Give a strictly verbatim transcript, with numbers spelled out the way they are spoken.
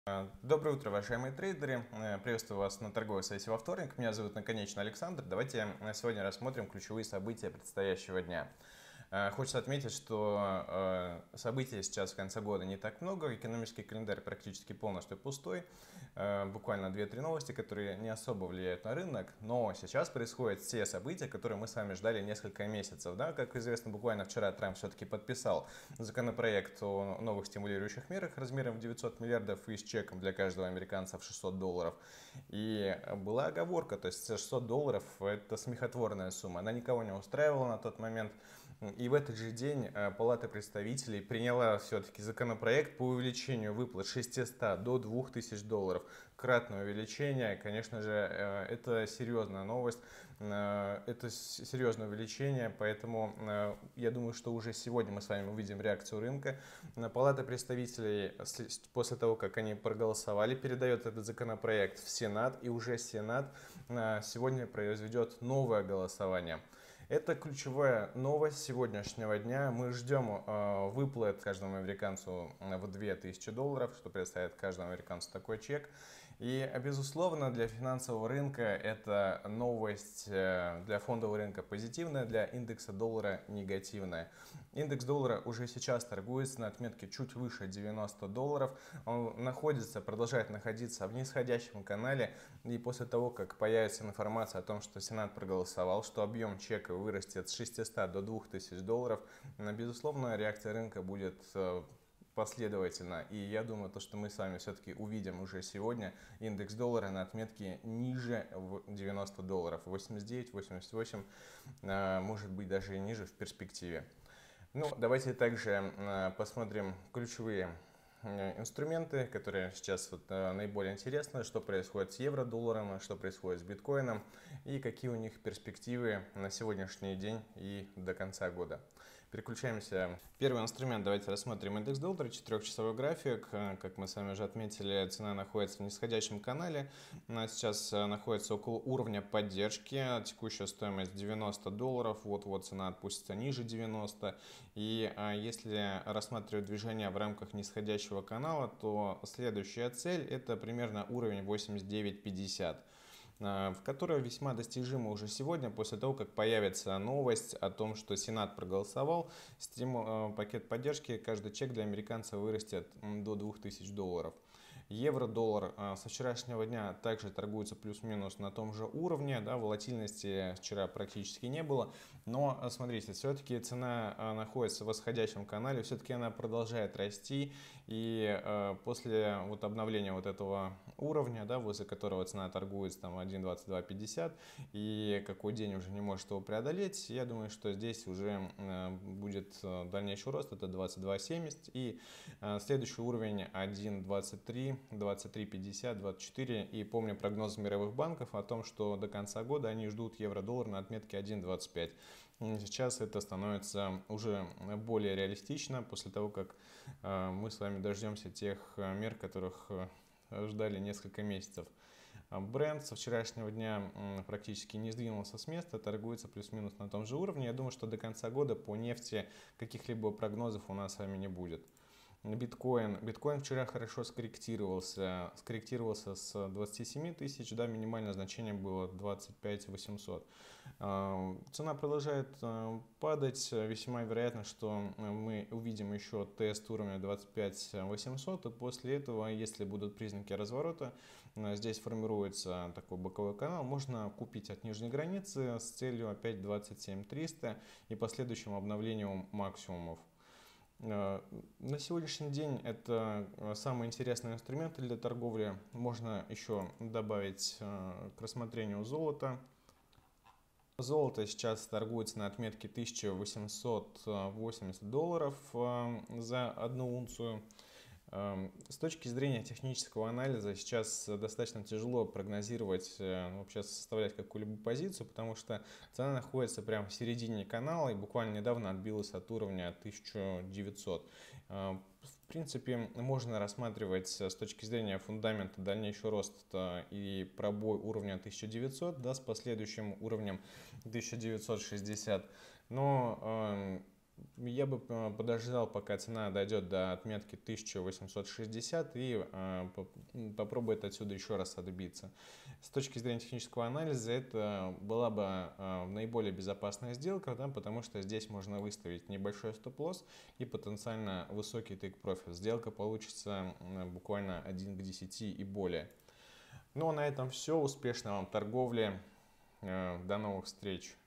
Доброе утро, уважаемые трейдеры. Приветствую вас на торговой сессии во вторник. Меня зовут наконечно Александр. Давайте сегодня рассмотрим ключевые события предстоящего дня. Хочется отметить, что событий сейчас в конце года не так много, экономический календарь практически полностью пустой, буквально две-три новости, которые не особо влияют на рынок, но сейчас происходят все события, которые мы с вами ждали несколько месяцев. Да? Как известно, буквально вчера Трамп все-таки подписал законопроект о новых стимулирующих мерах размером в девятьсот миллиардов и с чеком для каждого американца в шестьсот долларов. И была оговорка, то есть шестьсот долларов это смехотворная сумма, она никого не устраивала на тот момент. И в этот же день Палата представителей приняла все-таки законопроект по увеличению выплат с шестисот до двух тысяч долларов. Кратное увеличение, конечно же, это серьезная новость, это серьезное увеличение, поэтому я думаю, что уже сегодня мы с вами увидим реакцию рынка. Палата представителей, после того, как они проголосовали, передает этот законопроект в Сенат, и уже Сенат сегодня произведет новое голосование. Это ключевая новость сегодняшнего дня. Мы ждем э, выплат каждому американцу в две тысячи долларов, что представляет каждому американцу такой чек. И, безусловно, для финансового рынка это новость, э, для фондового рынка позитивная, для индекса доллара негативная. Индекс доллара уже сейчас торгуется на отметке чуть выше девяноста долларов. Он находится, продолжает находиться в нисходящем канале. И после того, как появится информация о том, что Сенат проголосовал, что объем чека вырастет с шестисот до двух тысяч долларов, безусловно, реакция рынка будет последовательно. И я думаю, то, что мы с вами все-таки увидим уже сегодня индекс доллара на отметке ниже девяноста долларов. восемьдесят девять восемьдесят восемь, может быть даже и ниже в перспективе. Ну, давайте также посмотрим ключевые инструменты, которые сейчас вот наиболее интересны, что происходит с евро-долларом, что происходит с биткоином и какие у них перспективы на сегодняшний день и до конца года. Переключаемся. Первый инструмент, давайте рассмотрим индекс доллара, четырехчасовой график. Как мы с вами уже отметили, цена находится в нисходящем канале. Она сейчас находится около уровня поддержки. Текущая стоимость девяносто долларов. Вот-вот цена отпустится ниже девяноста. И если рассматривать движение в рамках нисходящего канала, то следующая цель это примерно уровень восемьдесят девять пятьдесят. В которой весьма достижимо уже сегодня, после того, как появится новость о том, что Сенат проголосовал, стимул, пакет поддержки, каждый чек для американца вырастет до двух тысяч долларов. Евро-доллар со вчерашнего дня также торгуется плюс-минус на том же уровне, да, волатильности вчера практически не было, но смотрите, все-таки цена находится в восходящем канале, все-таки она продолжает расти, и э, после вот обновления вот этого уровня, да, возле которого цена торгуется там один двадцать два пятьдесят, и какой день уже не может его преодолеть, я думаю, что здесь уже э, будет дальнейший рост, это двадцать два семьдесят, и э, следующий уровень один двадцать три двадцать три пятьдесят, двадцать четыре. И помню прогноз мировых банков о том, что до конца года они ждут евро-доллар на отметке один двадцать пять. Сейчас это становится уже более реалистично после того, как мы с вами дождемся тех мер, которых ждали несколько месяцев. Бренд со вчерашнего дня практически не сдвинулся с места, торгуется плюс-минус на том же уровне. Я думаю, что до конца года по нефти каких-либо прогнозов у нас с вами не будет. Биткоин. Биткоин вчера хорошо скорректировался, скорректировался с двадцати семи тысяч, да, минимальное значение было двадцать пять восемьсот. Цена продолжает падать, весьма вероятно, что мы увидим еще тест уровня двадцать пять восемьсот, и после этого, если будут признаки разворота, здесь формируется такой боковой канал, можно купить от нижней границы с целью опять двадцать семь триста и последующим обновлением максимумов. На сегодняшний день это самые интересные инструменты для торговли. Можно еще добавить к рассмотрению золото. Золото сейчас торгуется на отметке тысяча восемьсот восемьдесят долларов за одну унцию. С точки зрения технического анализа сейчас достаточно тяжело прогнозировать, вообще составлять какую-либо позицию, потому что цена находится прямо в середине канала и буквально недавно отбилась от уровня тысяча девятьсот. В принципе, можно рассматривать с точки зрения фундамента дальнейший рост и пробой уровня тысяча девятьсот, да, с последующим уровнем тысяча девятьсот шестьдесят. Но я бы э, подождал, пока цена дойдет до отметки тысяча восемьсот шестьдесят и э, попробует отсюда еще раз отбиться. С точки зрения технического анализа это была бы э, наиболее безопасная сделка, да, потому что здесь можно выставить небольшой стоп-лосс и потенциально высокий тейк-профит. Сделка получится э, буквально один к десяти и более. Ну а на этом все. Успешной вам торговли. Э, до новых встреч.